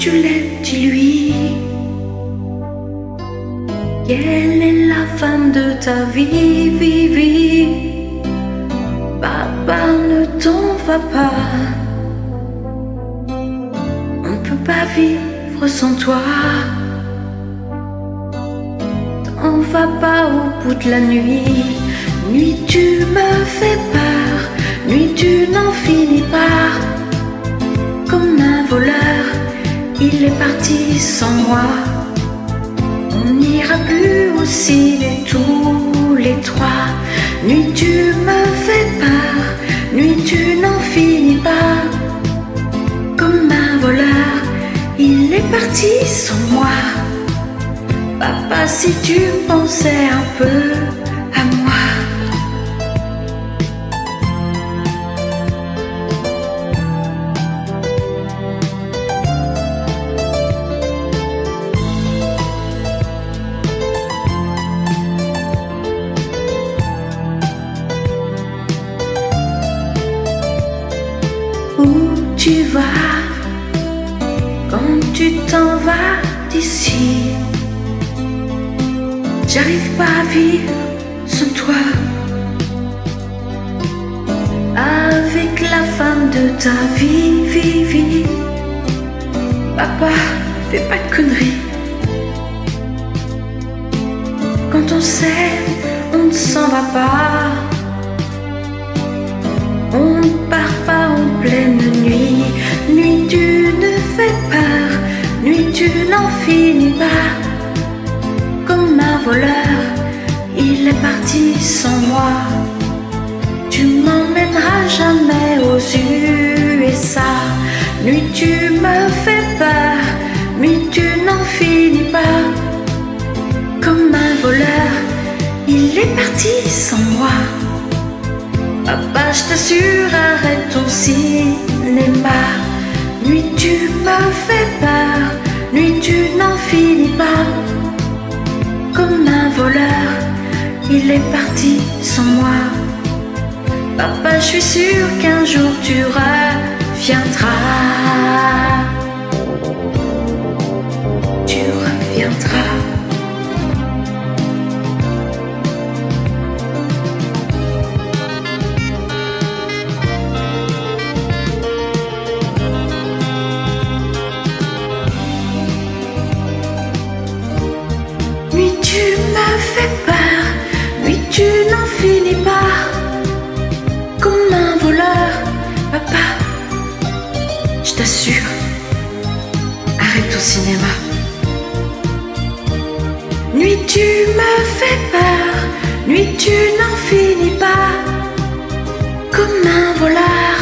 tu l'aimes, dis-lui qu'elle est la femme de ta vie, vie, vie. Papa, ne t'en va pas, on ne peut pas vivre sans toi. T'en vas pas au bout de la nuit. Nuit, tu me fais peur. Nuit, tu n'en finis pas. Comme un voleur, il est parti sans moi. On n'ira plus aussi tous les trois. Nuit, tu me fais peur. Nuit, tu n'en finis pas. Comme un voleur, il est parti sans moi. Papa, si tu pensais un peu à moi. Où tu vas quand tu t'en vas d'ici? J'arrive pas à vivre sans toi. Avec la femme de ta vie, vie, vie. Papa, fais pas de conneries. Quand on s'aime, on ne s'en va pas. On ne part pas en pleine nuit. Nuit, tu ne fais peur. Nuit, tu n'en finis pas. Comme un voleur, il est parti sans moi. Tu m'emmèneras jamais aux USA. Nuit, tu me fais peur. Nuit, tu n'en finis pas. Comme un voleur, il est parti sans moi. Papa, je t'assure, arrête ton cinéma. Nuit, tu me fais peur. Nuit, tu n'en finis pas. Comme un voleur, il est parti sans moi. Papa, je suis sûr qu'un jour tu reviendras. Tu reviendras. Nuit, tu me fais peur. Nuit, tu n'en finis pas. Comme un voleur, papa, je t'assure, arrête ton cinéma. Nuit, tu me fais peur. Nuit, tu n'en finis pas. Comme un voleur.